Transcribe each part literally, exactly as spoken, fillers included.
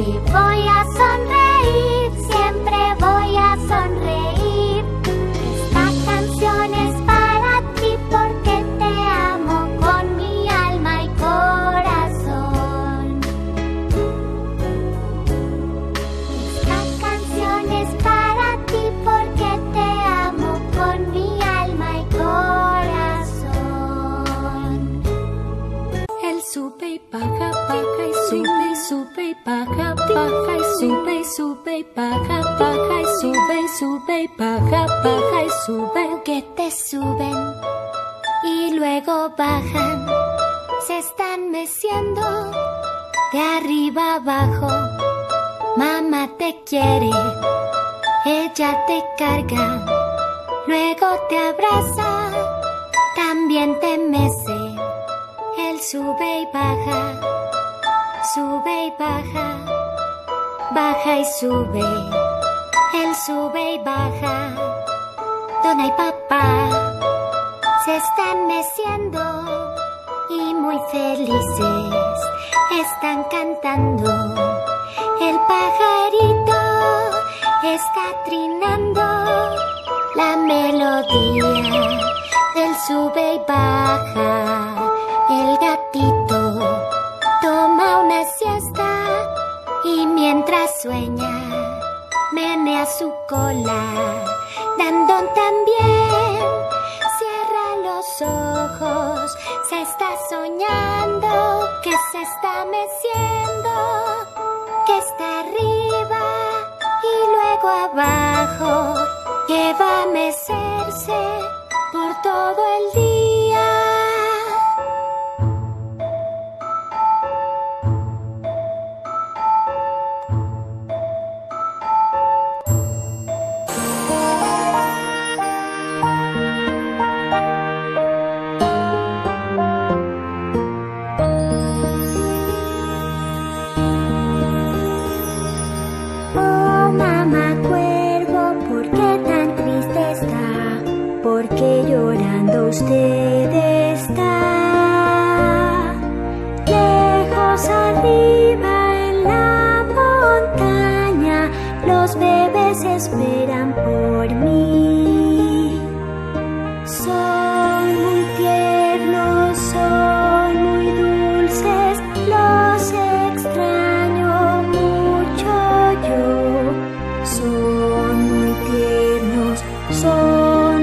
voy a sonreír, siempre voy a sonreír. Esta canción es para ti porque te amo con mi alma y corazón. Esta canción es para ti porque te amo con mi alma y corazón. Él sube y baja, baja y sube y sube y baja, baja y sube y sube y baja, baja y sube y sube y baja, baja y sube. Que te suben y luego bajan, se están meciendo de arriba abajo. Mamá te quiere, ella te carga, luego te abraza, también te mece. Él sube y baja, sube y baja, baja y sube. Él sube y baja. Dona y papá se están meciendo y muy felices están cantando. El pajarito está trinando la melodía del sube y baja. El gatito toma una siesta y mientras sueña menea su cola. Dandón también cierra los ojos, se está soñando que se está meciendo, que está arriba y luego abajo, que va a mecerse por todo el día. Porque llorando usted está lejos arriba en la montaña. Los bebés esperan por mí. Son muy tiernos, son muy dulces, los extraño mucho yo. Son muy tiernos, son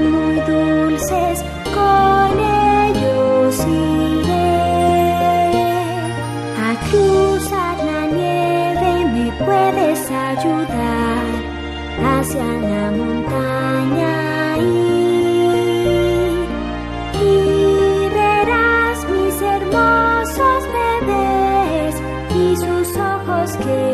con ellos iré a cruzar la nieve. ¿Me puedes ayudar hacia la montaña ir? Y verás mis hermosos bebés y sus ojos que